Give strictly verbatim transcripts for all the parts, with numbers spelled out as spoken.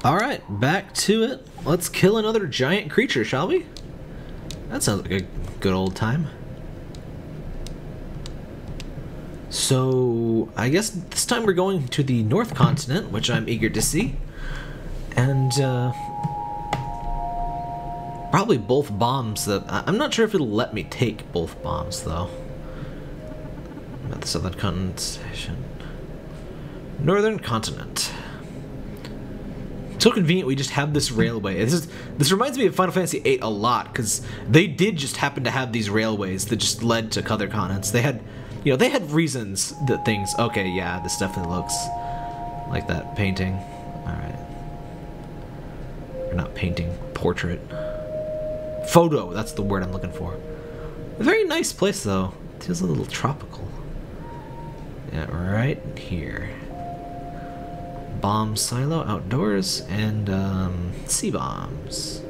Alright, back to it. Let's kill another giant creature, shall we? That sounds like a good old time. So, I guess this time we're going to the North Continent, which I'm eager to see. And, uh... probably both bombs that... I'm not sure if it'll let me take both bombs, though. I'm at the Southern Continent Station. Northern Continent. So convenient we just have this railway. This is this reminds me of Final Fantasy eight a lot, because they did just happen to have these railways that just led to other continents. They had, you know, they had reasons that things. Okay, yeah, this definitely looks like that painting. All right, or not painting, portrait, photo. That's the word I'm looking for. A very nice place though. It feels a little tropical. Yeah, right here. Bomb silo outdoors and um, sea bombs.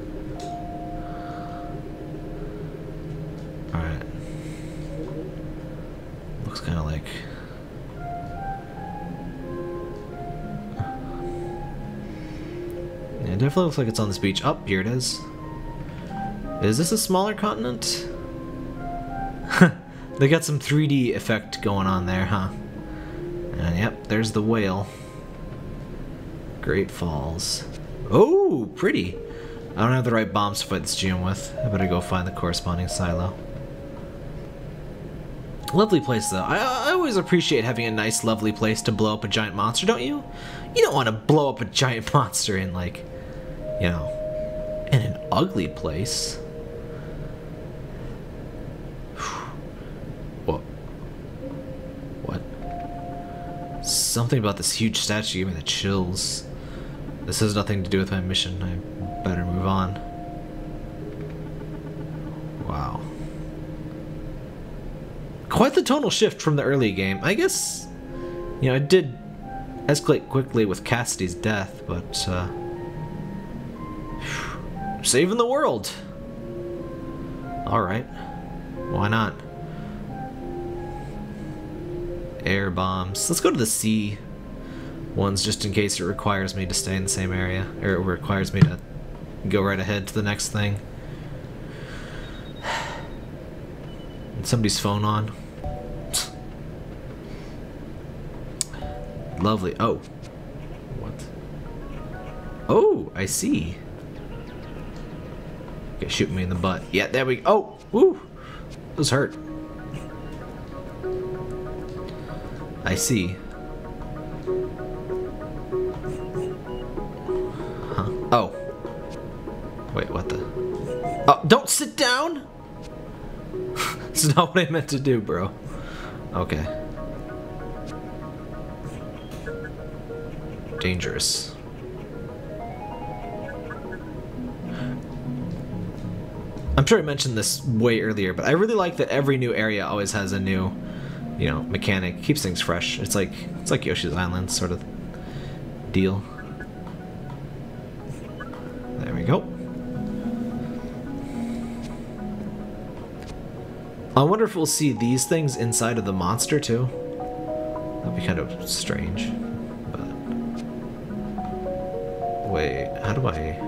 Alright. Looks kind of like... Yeah, it definitely looks like it's on this beach. Oh, here it is. Is this a smaller continent? They got some three D effect going on there, huh? And yep, there's the whale. Great Falls. Oh, pretty. I don't have the right bombs to fight this G M with. I better go find the corresponding silo. Lovely place, though. I, I always appreciate having a nice, lovely place to blow up a giant monster, don't you? You don't want to blow up a giant monster in, like, you know, in an ugly place. What? What? Something about this huge statue gave me the chills. This has nothing to do with my mission. I better move on. Wow. Quite the tonal shift from the early game. I guess, you know, it did escalate quickly with Cassidy's death, but, uh... saving the world! Alright. Why not? Air bombs. Let's go to the sea ones just in case it requires me to stay in the same area, or it requires me to go right ahead to the next thing. And somebody's phone on. Lovely. Oh. What? Oh, I see. Okay, shoot me in the butt. Yeah, there we go. Oh, woo. It was hurt. I see. Huh? Oh. Wait, what the? Oh, don't sit down! That's not what I meant to do, bro. Okay. Dangerous. I'm sure I mentioned this way earlier, but I really like that every new area always has a new, you know, mechanic. Keeps things fresh. It's like it's like Yoshi's Island sort of deal. There we go. I wonder if we'll see these things inside of the monster too. That'd be kind of strange. But wait, how do I?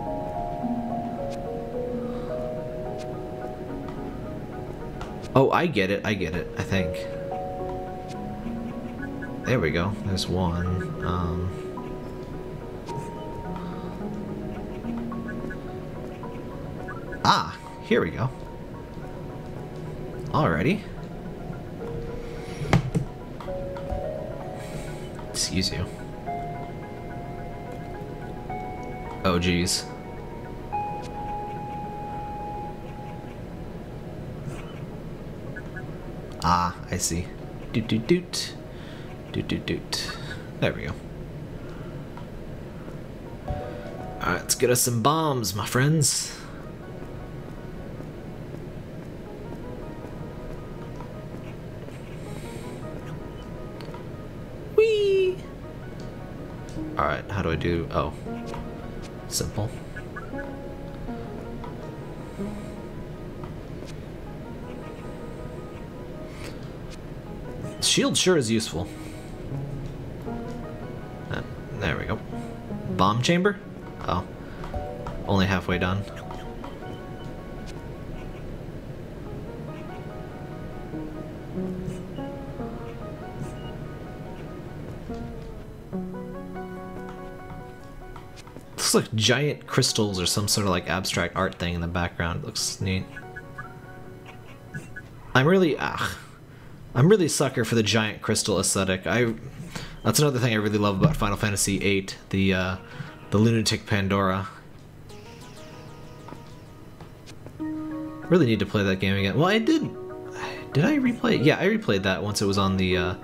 Oh, I get it. I get it. I think. There we go. There's one. Um, ah, here we go. Alrighty. Excuse you. Oh, geez. Ah, I see. Doot doot doot. Doot doot doot. There we go. Alright, let's get us some bombs, my friends. Whee! Alright, how do I do? Oh. Simple. Shield sure is useful. Uh, there we go. Bomb chamber? Oh. Only halfway done. Looks like giant crystals or some sort of like abstract art thing in the background. It looks neat. I'm really ah, I'm really a sucker for the giant crystal aesthetic. I that's another thing I really love about Final Fantasy eight, the uh, the Lunatic Pandora. Really need to play that game again. Well, I did. Did I replay it? Yeah, I replayed that once it was on the uh,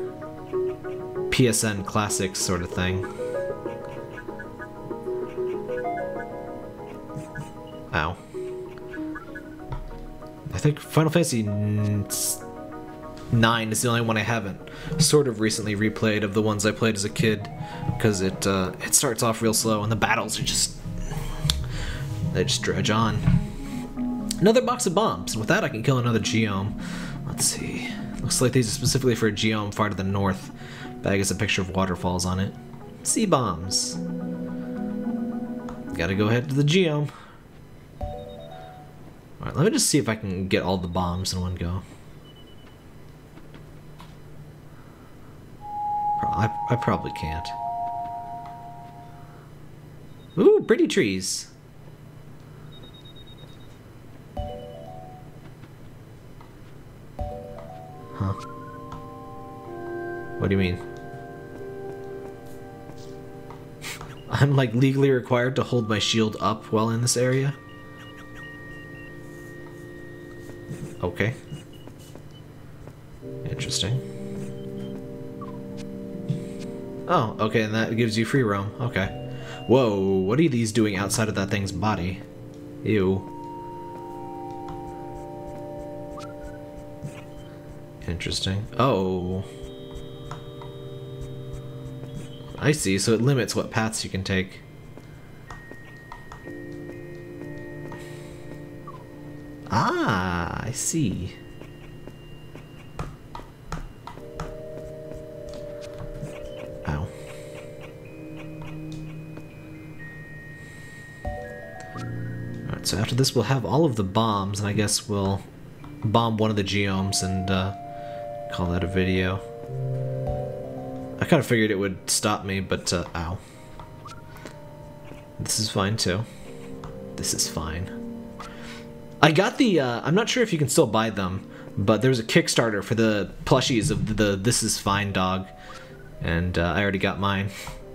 P S N Classics sort of thing. Ow. I think Final Fantasy nine is the only one I haven't sort of recently replayed of the ones I played as a kid, because it uh, it starts off real slow and the battles are just they just dredge on. Another box of bombs, and with that I can kill another geome. Let's see. Looks like these are specifically for a geome far to the north. Bag has a picture of waterfalls on it. Sea bombs. Gotta go ahead to the geome. Alright, let me just see if I can get all the bombs in one go. I, I probably can't. Ooh, pretty trees. Huh. What do you mean? I'm like legally required to hold my shield up while in this area? Okay. Interesting. Oh, okay, and that gives you free roam. Okay. Whoa, what are these doing outside of that thing's body? Ew. Interesting. Oh. I see, so it limits what paths you can take. Ah, I see. Ow. Alright, so after this we'll have all of the bombs, and I guess we'll bomb one of the geomes and uh, call that a video. I kind of figured it would stop me, but uh, ow. This is fine too. This is fine. I got the, uh, I'm not sure if you can still buy them, but there's a Kickstarter for the plushies of the, the This Is Fine dog, and uh, I already got mine.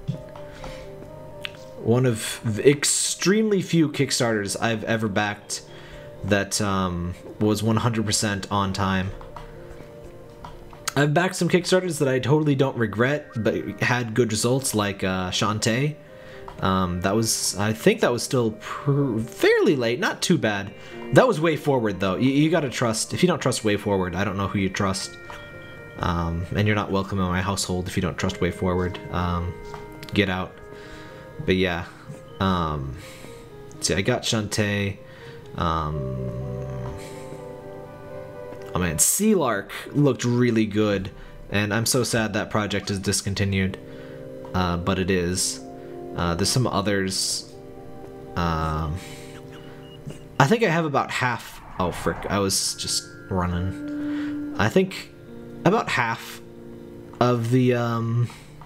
One of the extremely few Kickstarters I've ever backed that um, was one hundred percent on time. I've backed some Kickstarters that I totally don't regret, but had good results, like uh, Shantae. Um, that was, I think that was still pr fairly late, not too bad. That was Way Forward, though. You, you gotta trust, if you don't trust Way Forward, I don't know who you trust. Um, and you're not welcome in my household if you don't trust Way Forward. Um, get out. But yeah. Um, see, I got Shantae. Um, oh man, Sea Lark looked really good. And I'm so sad that project is discontinued. Uh, but it is. Uh, there's some others. Um, I think I have about half. Oh, frick. I was just running. I think about half of the. Um,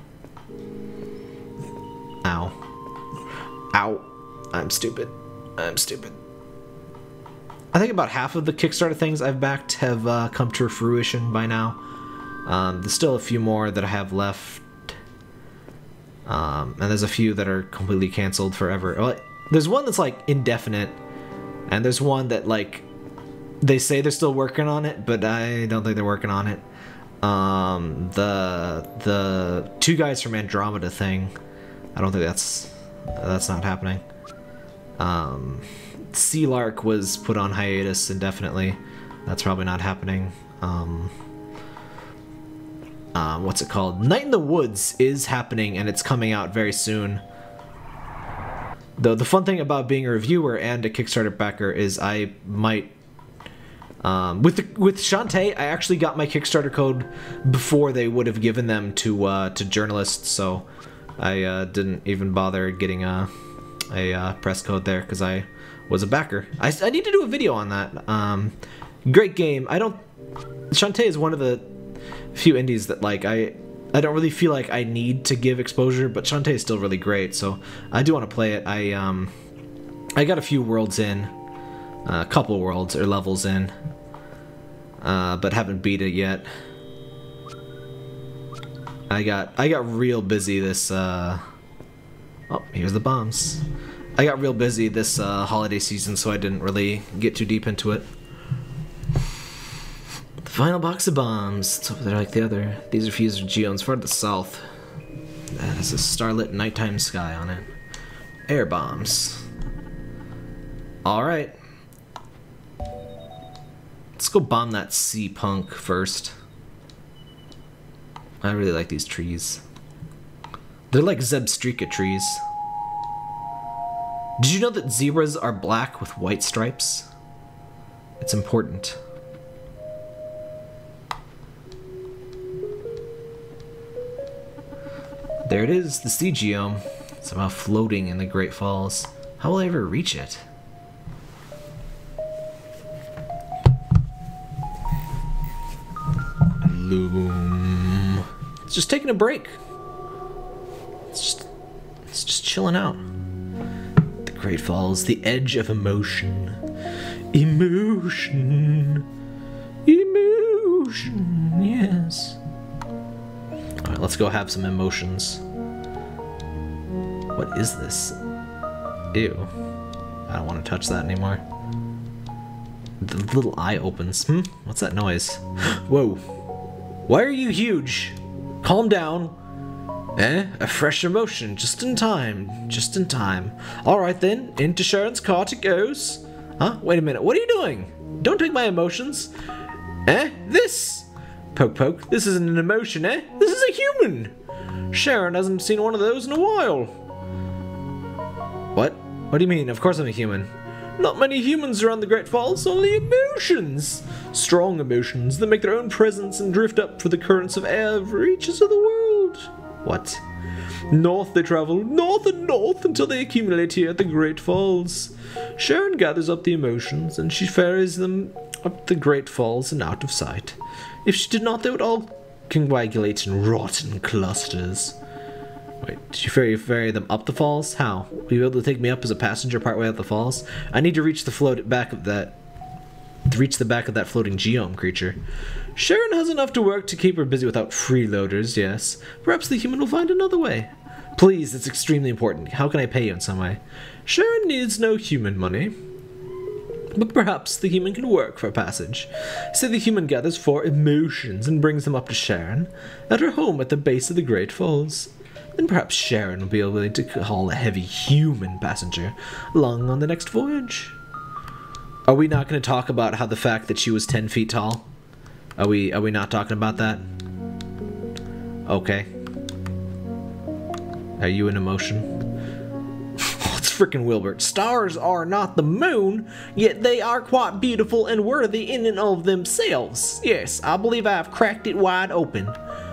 ow. Ow. I'm stupid. I'm stupid. I think about half of the Kickstarter things I've backed have uh, come to fruition by now. Um, there's still a few more that I have left. Um, and there's a few that are completely canceled forever. Well, there's one that's like indefinite, and there's one that like they say they're still working on it, but I don't think they're working on it. Um, the the two guys from Andromeda thing, I don't think that's that's not happening. Um, Sea Lark was put on hiatus indefinitely. That's probably not happening. Um, Uh, what's it called? Night in the Woods is happening, and it's coming out very soon. The the fun thing about being a reviewer and a Kickstarter backer is I might um, with the, with Shantae, I actually got my Kickstarter code before they would have given them to uh, to journalists. So I uh, didn't even bother getting a, a uh, press code there because I was a backer. I, I need to do a video on that. Um, great game. I don't... Shantae is one of the few indies that, like, I... I don't really feel like I need to give exposure, but Shantae is still really great, so I do want to play it. I um, I got a few worlds in, uh, a couple worlds or levels in, uh, but haven't beat it yet. I got I got real busy this. Uh, oh, here's the bombs. I got real busy this uh, holiday season, so I didn't really get too deep into it. Final box of bombs. It's over there like the other. These are fused with geodes far to the south. That has a starlit nighttime sky on it. Air bombs. Alright. Let's go bomb that sea punk first. I really like these trees. They're like Zebstrika trees. Did you know that zebras are black with white stripes? It's important. There it is, the sea geome, somehow floating in the Great Falls. How will I ever reach it? Loom. It's just taking a break. It's just, it's just chilling out. The Great Falls, the edge of emotion. Emotion. Emotion, yes. Alright, let's go have some emotions. What is this? Ew. I don't want to touch that anymore. The little eye opens. Hmm? What's that noise? Whoa. Why are you huge? Calm down. Eh? A fresh emotion. Just in time. Just in time. Alright then. Into Sharon's cart it goes. Huh? Wait a minute. What are you doing? Don't take my emotions. Eh? This? Poke poke, this isn't an emotion, eh? This is a human! Sharon hasn't seen one of those in a while. What? What do you mean? Of course I'm a human. Not many humans around the Great Falls, only emotions! Strong emotions that make their own presence and drift up for the currents of air of reaches of the world. What? North they travel, north and north, until they accumulate here at the Great Falls. Sharon gathers up the emotions, and she ferries them up the Great Falls and out of sight. If she did not, they would all coagulate and rot in clusters. Wait, did you ferry, ferry them up the falls? How? Will you be able to take me up as a passenger partway up the falls? I need to reach the float back of that... To reach the back of that floating geome creature. Sharon has enough to work to keep her busy without freeloaders, yes. Perhaps the human will find another way. Please, it's extremely important. How can I pay you in some way? Sharon needs no human money. But perhaps the human can work for passage. Say the human gathers four emotions and brings them up to Sharon at her home at the base of the Great Falls. Then perhaps Sharon will be willing to haul a heavy human passenger along on the next voyage. Are we not going to talk about how the fact that she was ten feet tall? Are we, are we not talking about that? Okay. Are you an emotion? Frickin' Wilbert. Stars are not the moon, yet they are quite beautiful and worthy in and of themselves. Yes, I believe I have cracked it wide open.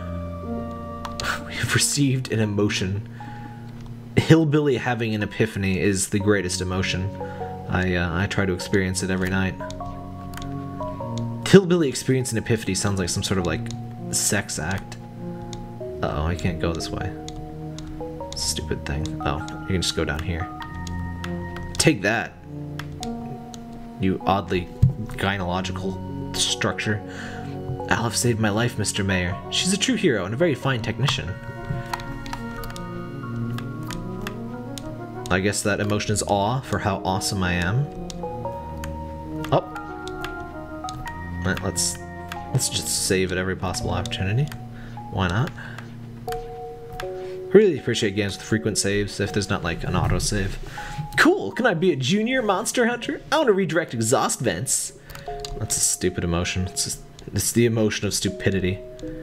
We have received an emotion. Hillbilly having an epiphany is the greatest emotion. I, uh, I try to experience it every night. Hillbilly experience an epiphany sounds like some sort of, like, sex act. Uh-oh, I can't go this way. Stupid thing. Oh, you can just go down here. Take that, you oddly gynecological structure. I'll have saved my life, Mister Mayor. She's a true hero and a very fine technician. I guess that emotion is awe for how awesome I am. Oh. Right, let's let's just save at every possible opportunity. Why not? Really appreciate games with frequent saves if there's not like an autosave. Cool! Can I be a junior monster hunter? I want to redirect exhaust vents. That's a stupid emotion. It's just, it's the emotion of stupidity.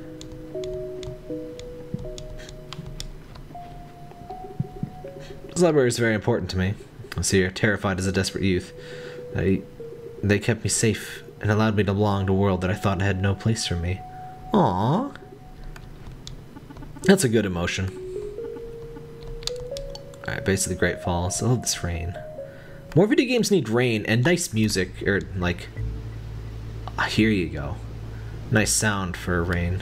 This library is very important to me. I see you're terrified as a desperate youth. I, they kept me safe and allowed me to belong to a world that I thought had no place for me. Aww. That's a good emotion. Alright, basically Great Falls. I love this rain. More video games need rain and nice music, or like, uh, here you go. Nice sound for rain.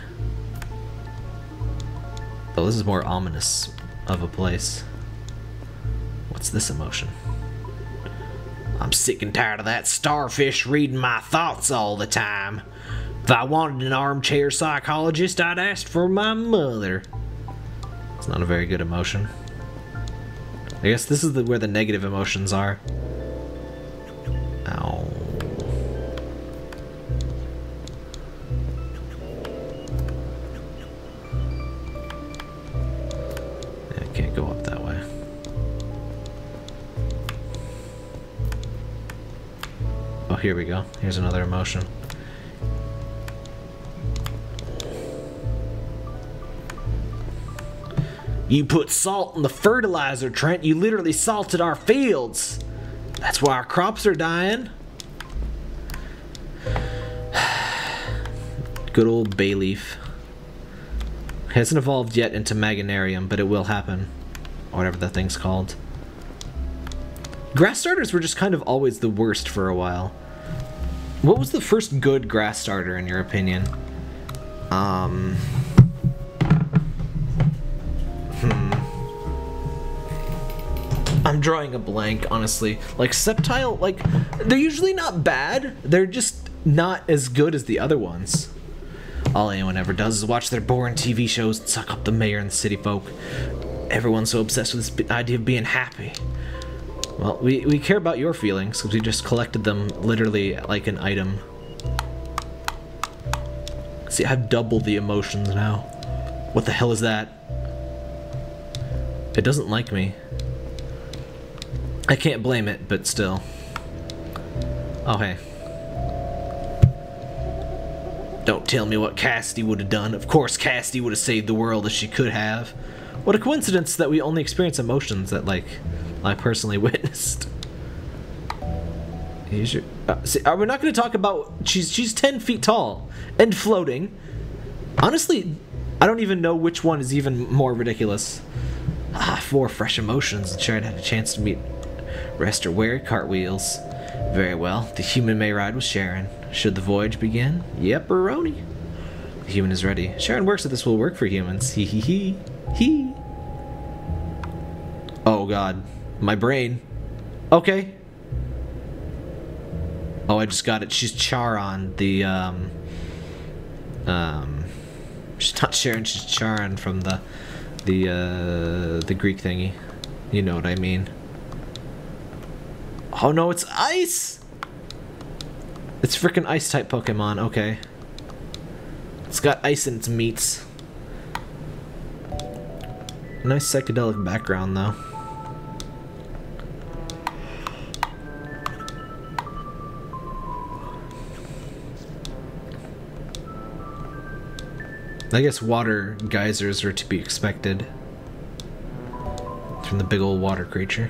Oh, this is more ominous of a place. What's this emotion? I'm sick and tired of that starfish reading my thoughts all the time. If I wanted an armchair psychologist, I'd ask for my mother. It's not a very good emotion. I guess this is the, where the negative emotions are. Ow. I can't go up that way. Oh, here we go. Here's another emotion. You put salt in the fertilizer, Trent. You literally salted our fields. That's why our crops are dying. Good old bay leaf. Hasn't evolved yet into Magnarium, but it will happen. Or whatever that thing's called. Grass starters were just kind of always the worst for a while. What was the first good grass starter in your opinion? Um... Hmm. I'm drawing a blank, honestly. Like, Sceptile, like, they're usually not bad. They're just not as good as the other ones. All anyone ever does is watch their boring T V shows and suck up the mayor and the city folk. Everyone's so obsessed with this idea of being happy. Well, we, we care about your feelings, because we just collected them literally like an item. See, I have double the emotions now. What the hell is that? It doesn't like me. I can't blame it, but still. Oh, hey. Don't tell me what Cassidy would have done. Of course Cassidy would have saved the world as she could have. What a coincidence that we only experience emotions that, like, I personally witnessed. Your, uh, see, are we not going to talk about... She's, she's ten feet tall and floating. Honestly, I don't even know which one is even more ridiculous. Ah, four fresh emotions, and Sharon had a chance to meet Rest or wear cartwheels. Very well, the human may ride with Sharon. Should the voyage begin? Yep-a-roni. The human is ready. Sharon works that this will work for humans. Hee hee hee. Hee. Oh god. My brain. Okay. Oh, I just got it. She's Charon, the, um... Um... She's not Sharon, she's Charon from the... The, uh, the Greek thingy. You know what I mean. Oh no, it's ice! It's freaking ice-type Pokemon, okay. It's got ice in its meats. Nice psychedelic background, though. I guess water geysers are to be expected from the big old water creature.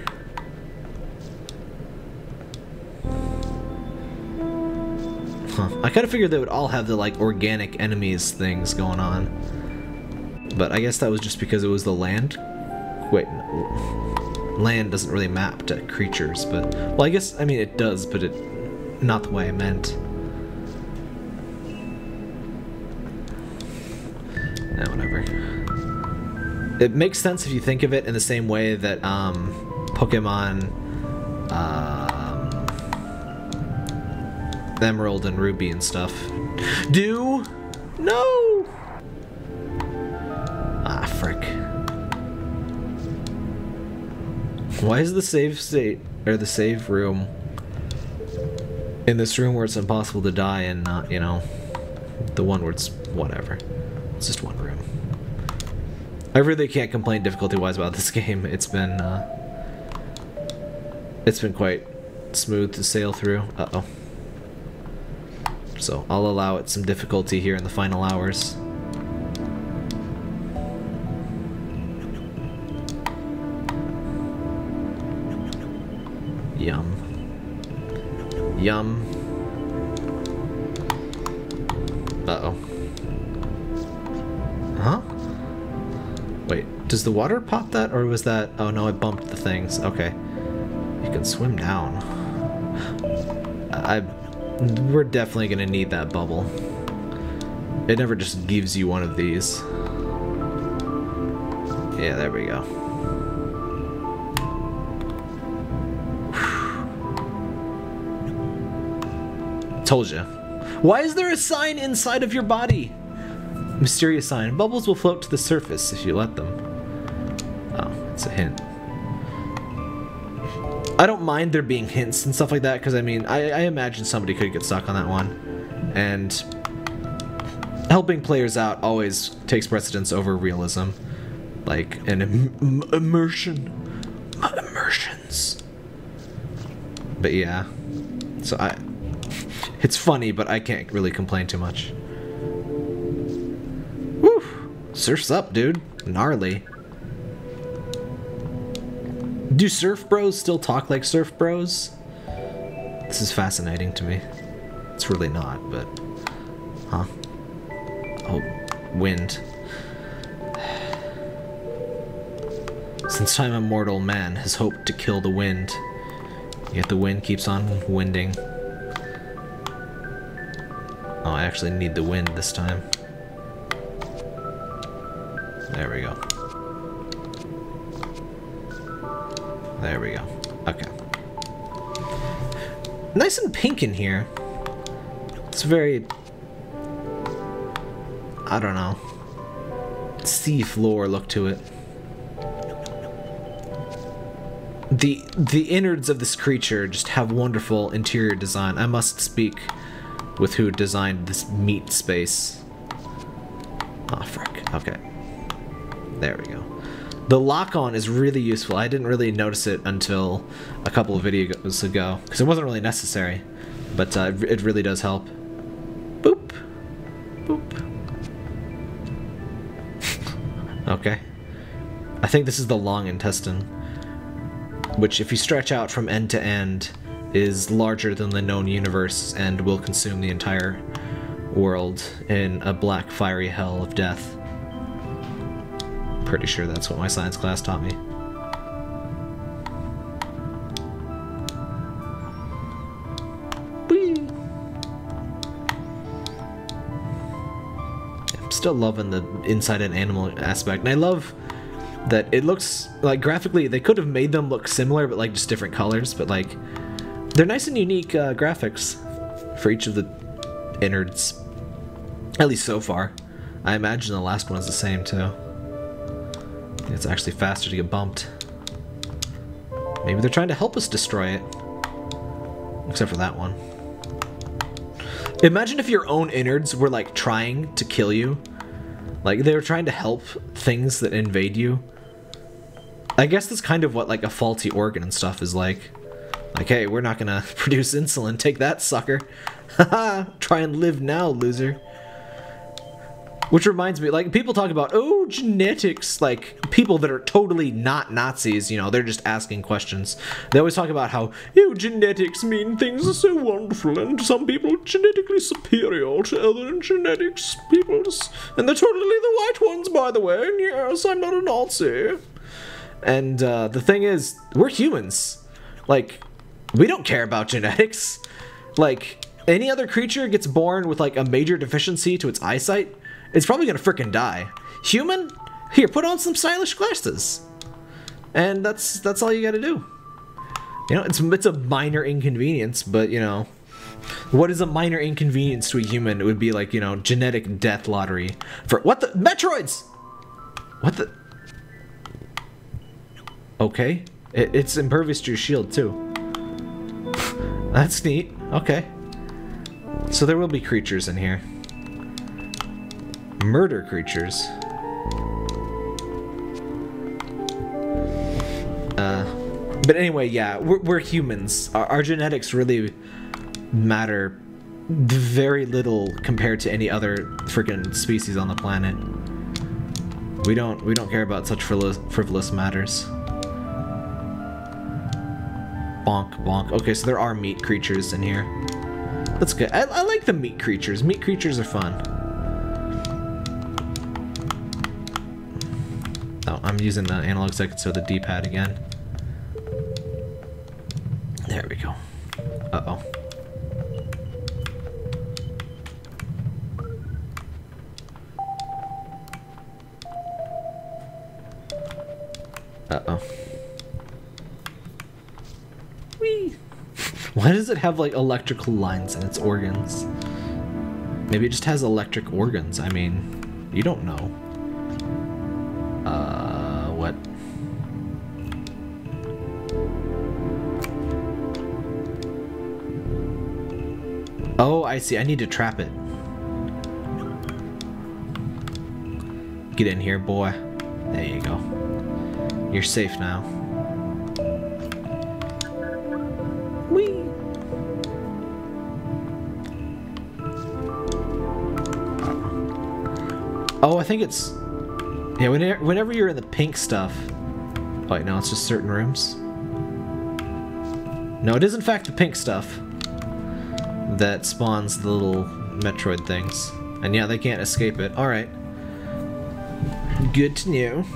Huh. I kind of figured they would all have the, like, organic enemies things going on. But I guess that was just because it was the land. Wait, no. Land doesn't really map to creatures, but... Well, I guess, I mean, it does, but it... not the way I meant. No, whatever. It makes sense if you think of it in the same way that, um, Pokemon, um, Emerald and Ruby and stuff do. No! Ah, frick. Why is the save state, or the save room, in this room where it's impossible to die and not, you know, the one where it's whatever. It's just one room. I really can't complain difficulty-wise about this game. It's been, uh... It's been quite smooth to sail through. Uh-oh. So, I'll allow it some difficulty here in the final hours. Yum. Yum. Uh-oh. Huh? Wait. Does the water pop that, or was that... Oh no, it bumped the things. Okay. You can swim down. I... We're definitely gonna need that bubble. It never just gives you one of these. Yeah, there we go. Told ya. Why is there a sign inside of your body? Mysterious sign. Bubbles will float to the surface if you let them. Oh, it's a hint. I don't mind there being hints and stuff like that, because I mean, I, I imagine somebody could get stuck on that one. And helping players out always takes precedence over realism. Like an im immersion. Immersions. But yeah. So I... It's funny, but I can't really complain too much. Woo! Surf's up, dude. Gnarly. Do surf bros still talk like surf bros? This is fascinating to me. It's really not, but... Huh? Oh, wind. Since time immortal, man has hoped to kill the wind. Yet the wind keeps on winding. Oh, I actually need the wind this time. There we go. There we go. Okay. Nice and pink in here. It's very... I don't know. Sea floor look to it. The the innards of this creature just have wonderful interior design. I must speak with who designed this meat space. Oh, frick. Okay. There we go. The lock-on is really useful. I didn't really notice it until a couple of videos ago, because it wasn't really necessary, but uh, it really does help. Boop. Boop. Okay. I think this is the long intestine, which if you stretch out from end to end is larger than the known universe and will consume the entire world in a black fiery hell of death. Pretty sure that's what my science class taught me. Whee! I'm still loving the inside an animal aspect, and I love that it looks like graphically they could have made them look similar, but like just different colors, but like they're nice and unique uh, graphics for each of the innards, at least so far. I imagine the last one is the same too. It's actually faster to get bumped. Maybe they're trying to help us destroy it. Except for that one. Imagine if your own innards were like trying to kill you. Like they were trying to help things that invade you. I guess that's kind of what like a faulty organ and stuff is like. Like, hey, we're not gonna produce insulin. Take that, sucker. Haha, try and live now, loser. Which reminds me, like, people talk about, oh, genetics, like, people that are totally not Nazis, you know, they're just asking questions. They always talk about how, oh, genetics mean things are so wonderful, and some people are genetically superior to other genetics peoples, and they're totally the white ones, by the way, and yes, I'm not a Nazi. And, uh, the thing is, we're humans. Like, we don't care about genetics. Like, any other creature gets born with, like, a major deficiency to its eyesight, it's probably gonna frickin' die. Human? Here, put on some stylish glasses. And that's that's all you gotta do. You know, it's, it's a minor inconvenience, but, you know, what is a minor inconvenience to a human? It would be like, you know, genetic death lottery. For, what the? Metroids! What the? Okay. It, it's impervious to your shield, too. That's neat. Okay. So there will be creatures in here. Murder creatures. Uh, but anyway, yeah, we're, we're humans. Our, our genetics really matter very little compared to any other freaking species on the planet. We don't we don't care about such frivolous, frivolous matters. Bonk, bonk. Okay, so there are meat creatures in here. That's good. I, I like the meat creatures. Meat creatures are fun. Oh, I'm I'm using the analog stick instead of the D-pad again. There we go. Uh-oh. Uh-oh. Whee! Why does it have, like, electrical lines in its organs? Maybe it just has electric organs. I mean, you don't know. Uh, what? Oh, I see. I need to trap it. Get in here, boy. There you go. You're safe now. Whee! Oh, I think it's... Yeah, whenever, whenever you're in the pink stuff... Oh, wait, no, it's just certain rooms. No, it is in fact the pink stuff that spawns the little Metroid things. And yeah, they can't escape it. Alright. Good to know.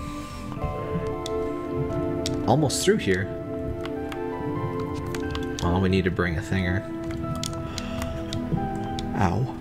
Almost through here. Oh, we need to bring a thinger. Ow.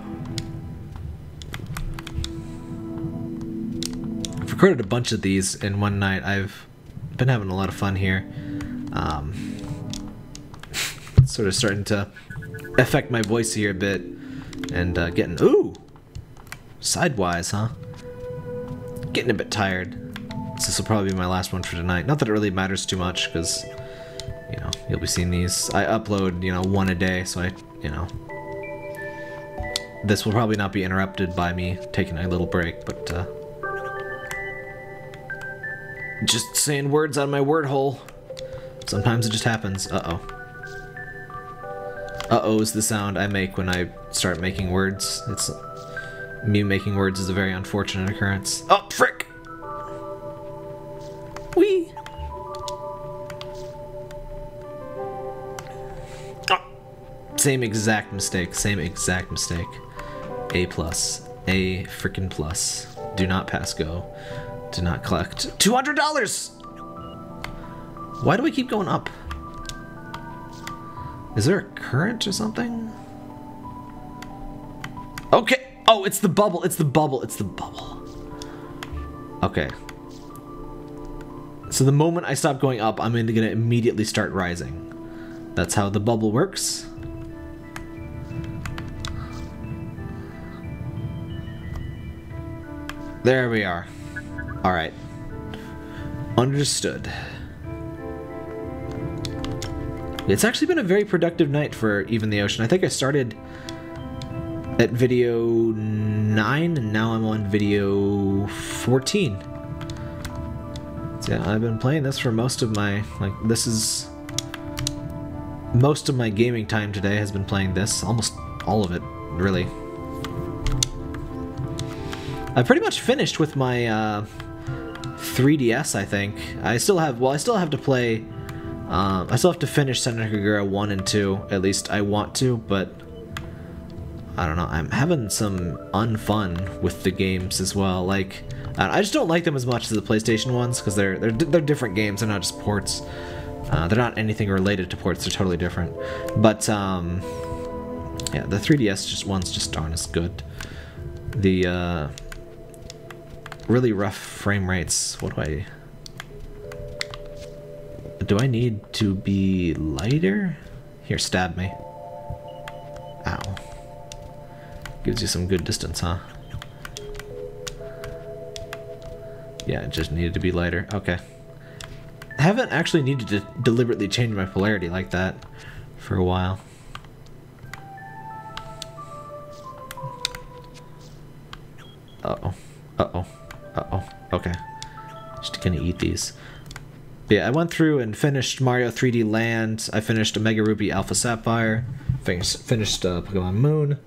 I've recorded a bunch of these in one night. I've been having a lot of fun here. Um, sort of starting to affect my voice here a bit. And uh, getting... Ooh! Sidewise, huh? Getting a bit tired. So this will probably be my last one for tonight. Not that it really matters too much, because, you know, you'll be seeing these. I upload, you know, one a day, so I, you know... This will probably not be interrupted by me taking a little break, but, uh... just saying words out of my word hole. Sometimes it just happens. Uh-oh. Uh-oh is the sound I make when I start making words. It's... Me making words is a very unfortunate occurrence. Oh, frick! Whee! Oh. Same exact mistake. Same exact mistake. A plus. A frickin' plus. Do not pass go. Do not collect. two hundred dollars! Why do I keep going up? Is there a current or something? Okay. Oh, it's the bubble. It's the bubble. It's the bubble. Okay. So the moment I stop going up, I'm going to immediately start rising. That's how the bubble works. There we are. All right. Understood. It's actually been a very productive night for Even the Ocean. I think I started at video nine, and now I'm on video fourteen. So yeah, I've been playing this for most of my, like, this is... Most of my gaming time today has been playing this. Almost all of it, really. I pretty much finished with my uh, three D S, I think. I still have, well, I still have to play, um, I still have to finish Senran Kagura one and two, at least I want to, but I don't know, I'm having some unfun with the games as well. Like, I just don't like them as much as the PlayStation ones, because they're, they're, they're different games, they're not just ports. Uh, they're not anything related to ports, they're totally different. But, um, yeah, the three D S just ones just aren't as good. The, uh... really rough frame rates. What do I... Do I need to be lighter? Here, stab me. Ow. Gives you some good distance, huh? Yeah, it just needed to be lighter. Okay. I haven't actually needed to deliberately change my polarity like that for a while. Uh-oh. Uh-oh. Uh-oh. Okay. Just gonna eat these. But yeah, I went through and finished Mario three D Land. I finished Omega Ruby Alpha Sapphire. Finished, finished uh, Pokemon Moon.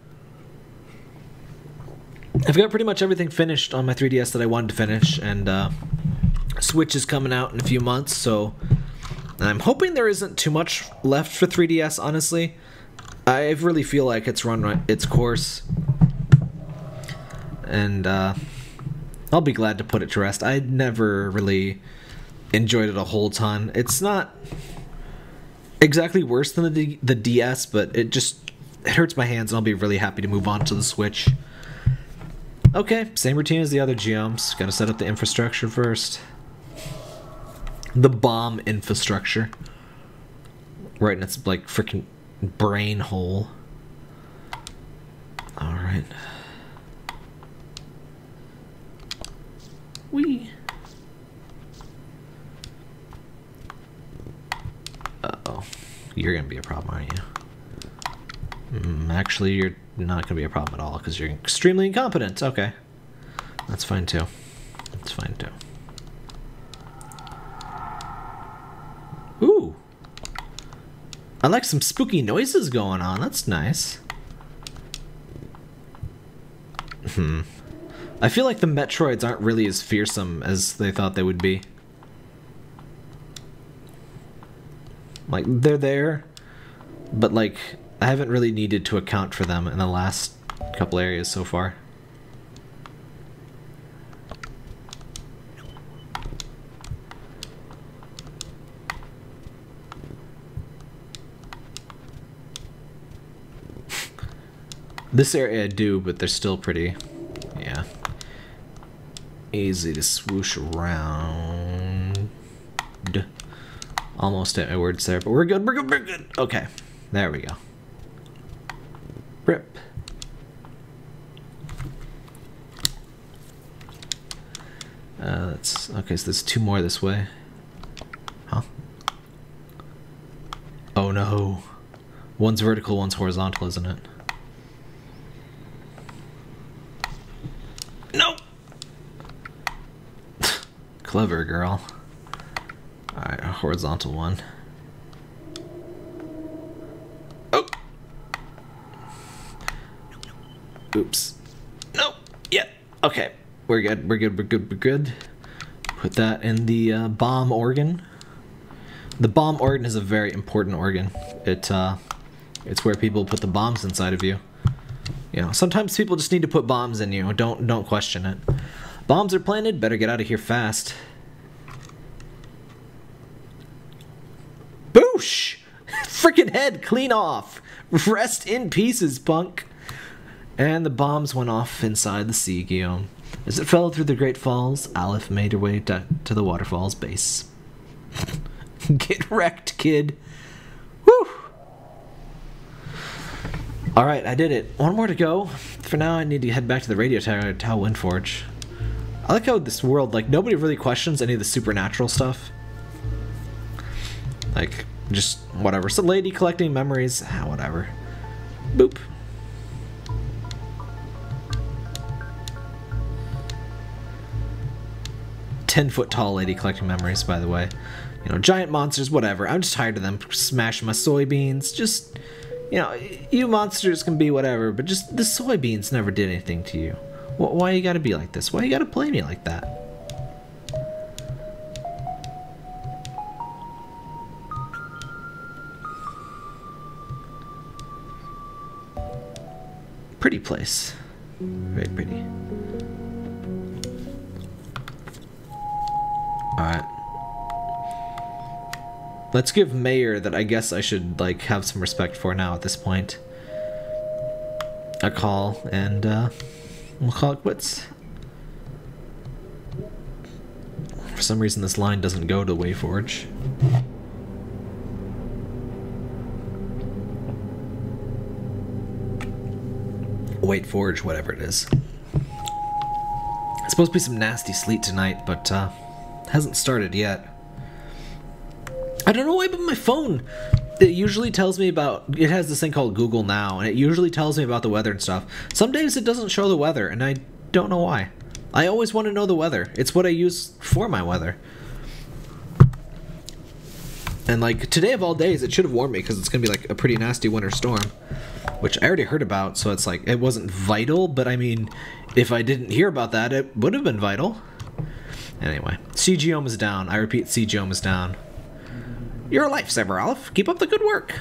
I've got pretty much everything finished on my three D S that I wanted to finish, and uh, Switch is coming out in a few months, so I'm hoping there isn't too much left for three D S, honestly. I really feel like it's run its course. And, uh... I'll be glad to put it to rest. I never really enjoyed it a whole ton. It's not exactly worse than the D the D S, but it just it hurts my hands, and I'll be really happy to move on to the Switch. Okay, same routine as the other geomes. Gotta set up the infrastructure first. The bomb infrastructure. Right in its, like, freaking brain hole. Alright. Whee! Uh-oh. You're gonna be a problem, aren't you? Mm, actually, you're not gonna be a problem at all, because you're extremely incompetent. Okay. That's fine, too. That's fine, too. Ooh! I like some spooky noises going on. That's nice. Hmm. I feel like the Metroids aren't really as fearsome as they thought they would be. Like, they're there, but, like, I haven't really needed to account for them in the last couple areas so far. This area I do, but they're still pretty, yeah, easy to swoosh around. Almost at my words there, but we're good, we're good, we're good. Okay, there we go. Rip. Uh, that's okay. So there's two more this way. Huh? Oh no! One's vertical, one's horizontal, isn't it? No. Clever girl. All right, a horizontal one. Oh. Oops. No. Yeah. Okay. We're good. We're good. We're good. We're good. Put that in the uh, bomb organ. The bomb organ is a very important organ. It uh, it's where people put the bombs inside of you. You know, sometimes people just need to put bombs in you. Don't don't question it. Bombs are planted. Better get out of here fast. Boosh! Frickin' head clean off. Rest in pieces, punk. And the bombs went off inside the sea geom. As it fell through the Great Falls, Aleph made her way to, to the waterfall's base. Get wrecked, kid. Woo! Alright, I did it. One more to go. For now, I need to head back to the radio tower, Tau Windforge. I like how this world, like, nobody really questions any of the supernatural stuff. Like, just whatever. It's a lady collecting memories. Ah, whatever. Boop. Ten foot tall lady collecting memories, by the way. You know, giant monsters, whatever. I'm just tired of them smashing my soybeans. Just, you know, you monsters can be whatever, but just the soybeans never did anything to you. Why you gotta be like this? Why you gotta play me like that? Pretty place. Very pretty. Alright. Let's give Mayor that I guess I should, like, have some respect for now at this point a call, and uh, we'll call it quits. For some reason this line doesn't go to Wayforge. Wayforge, whatever it is. It's supposed to be some nasty sleet tonight, but uh, hasn't started yet. I don't know why, but my phone, it usually tells me about, it has this thing called Google Now, and it usually tells me about the weather and stuff. Some days it doesn't show the weather, and I don't know why. I always want to know the weather. It's what I use for my weather. And like, today of all days, it should have warned me, because it's going to be like a pretty nasty winter storm. Which I already heard about, so it's like, it wasn't vital, but I mean, if I didn't hear about that, it would have been vital. Anyway, C Geom is down. I repeat, C Geom is down. You're a lifesaver, Aleph. Keep up the good work.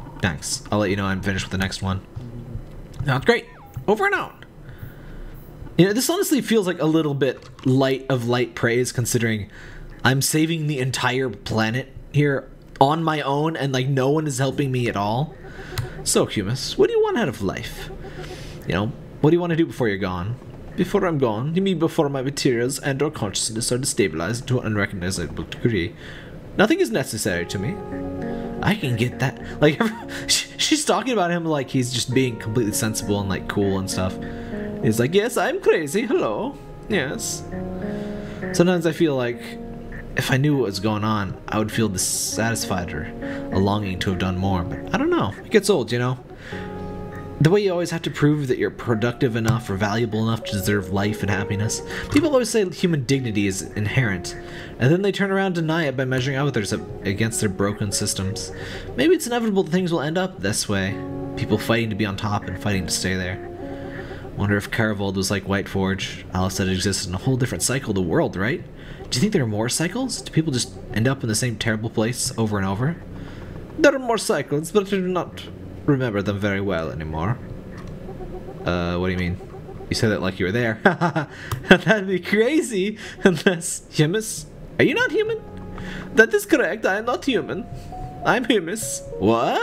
Thanks. I'll let you know I'm finished with the next one. That's great. Over and out. You know, this honestly feels like a little bit light of light praise, considering I'm saving the entire planet here on my own, and like no one is helping me at all. So, Humus, what do you want out of life? You know, what do you want to do before you're gone? Before I'm gone? You mean before my materials and or consciousness are destabilized to an unrecognizable degree? Nothing is necessary to me. I can get that. Like, she's talking about him like he's just being completely sensible and like cool and stuff. He's like, yes, I'm crazy. Hello. Yes. Sometimes I feel like if I knew what was going on, I would feel dissatisfied or a longing to have done more. But I don't know. It gets old, you know? The way you always have to prove that you're productive enough or valuable enough to deserve life and happiness. People always say human dignity is inherent, and then they turn around and deny it by measuring others up against their broken systems. Maybe it's inevitable that things will end up this way. People fighting to be on top and fighting to stay there. Wonder if Caravold was like Whiteforge. Alice said it existed in a whole different cycle of the world, right? Do you think there are more cycles? Do people just end up in the same terrible place over and over? There are more cycles, but I do not remember them very well anymore. Uh, what do you mean? You said that like you were there. That'd be crazy. Unless... Humus? Are you not human? That is correct, I am not human. I'm Humus. What?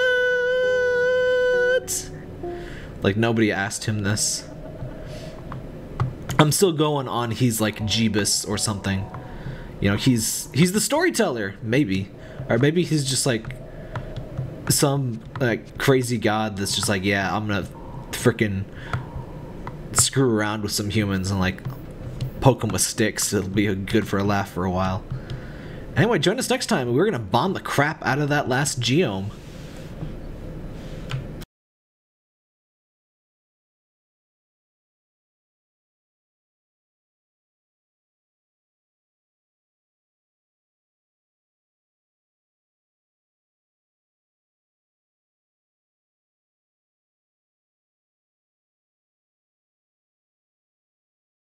Like, nobody asked him this. I'm still going on he's like Jeebus or something. You know, he's he's the storyteller, maybe. Or maybe he's just like some like crazy god that's just like, yeah, I'm gonna frickin' screw around with some humans and like poke them with sticks. It'll be good for a laugh for a while. Anyway, join us next time. We're gonna bomb the crap out of that last geome.